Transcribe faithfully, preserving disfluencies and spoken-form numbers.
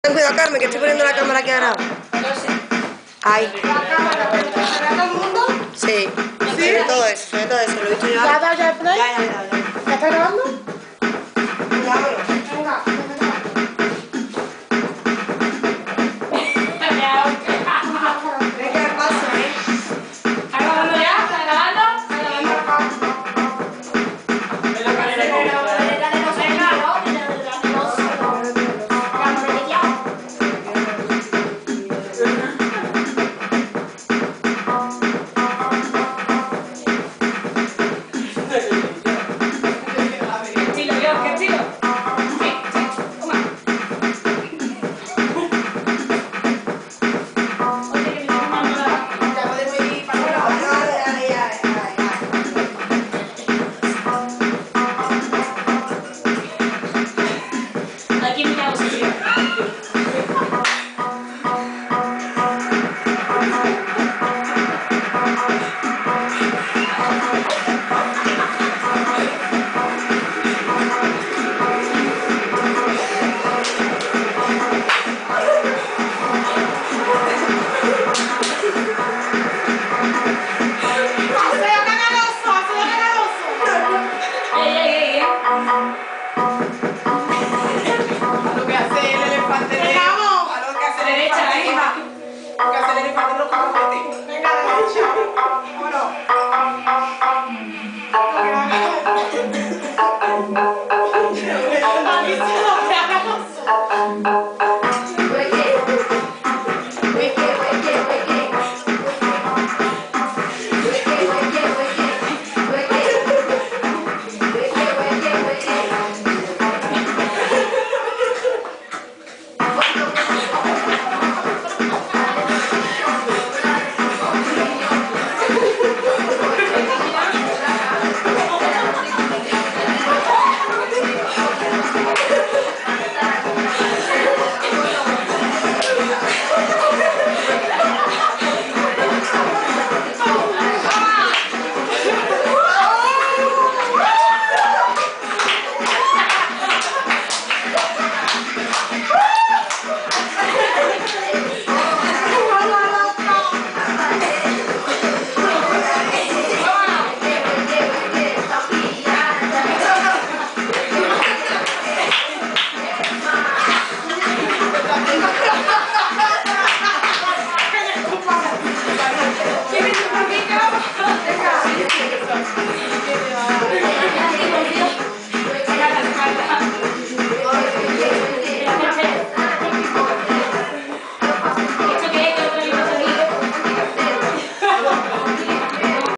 Ten cuidado, Carmen, que estoy poniendo la cámara aquí ahora. No sé. Ahí. ¿La cámara para todo el mundo? Sí. ¿Sí? Sobre todo eso, sobre todo eso. Lo he visto yo. ¿Ya has dado ya el play? Ya, ya, ya, ya. ¿Ya está grabando? Ya, bueno. Venga. Venga, el paso, ¿eh? ¿Está grabando ya? ¿Está grabando? Aquí miramos arriba. ¡Ey, ey, ey! ey. Lo que hace el elefante de... ¡Vamos! A lo que hace el Derecha, elefante. hija. Lo que hace el elefante de los camotes. Venga, derecha. Bueno.